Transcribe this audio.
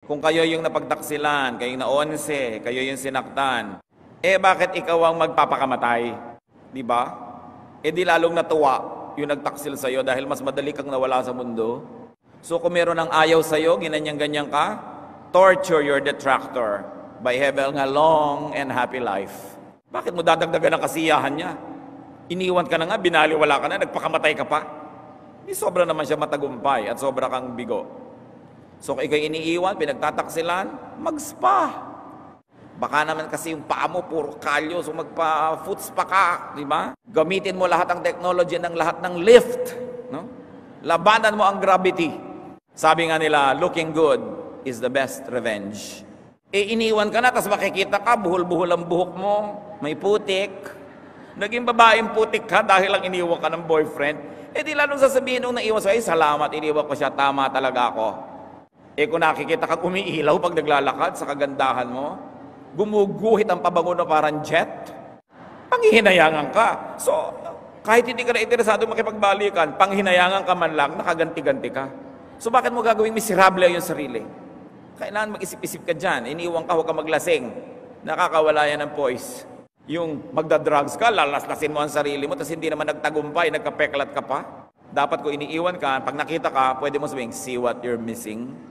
Kung kayo yung napagtaksilan, kayo yung na-11, kayo yung sinaktan, bakit ikaw ang magpapakamatay? Di ba? Di lalong natuwa yung nagtaksil sa'yo dahil mas madali kang nawala sa mundo. So kung meron ng ayaw sa'yo, ginanyang-ganyan ka, torture your detractor by having a long and happy life. Bakit mo dadagdagan ang kasiyahan niya? Iniwan ka na nga, binaliwala ka na, nagpakamatay ka pa. Sobra naman siya matagumpay at sobra kang bigo. So kung ikaw'y iniiwan, pinagtataksilan, mag-spa. Baka naman kasi yung paa mo, puro kalyo, so magpa-foot spa ka, di ba? Gamitin mo lahat ng technology ng lahat ng lift. No? Labanan mo ang gravity. Sabi nga nila, looking good is the best revenge. Iniwan ka na, tapos makikita ka, buhol-buhol ang buhok mo, may putik. Naging babaeng putik ka dahil lang iniwan ka ng boyfriend. Di lalong sasabihin nung naiwan sa'yo, salamat, iniwan ko siya, tama talaga ako. Kung nakikita kang umiilaw pag naglalakad sa kagandahan mo, gumuguhit ang pabango na parang jet, panghihinayangan ka. So, kahit hindi ka na interesado makipagbalikan, panghihinayangan ka man lang, nakaganti-ganti ka. So, bakit mo gagawing miserable yung sarili? Kailangan mag-isip-isip ka dyan. Iniwan ka, huwag ka maglasing. Nakakawala yan ng poise. Yung magda-drugs ka, lalaslasin mo ang sarili mo, tapos hindi naman nagtagumpay, nagkapeklat ka pa. Dapat ko iniiwan ka, pag nakita ka, pwede mo sabihin, see what you're missing.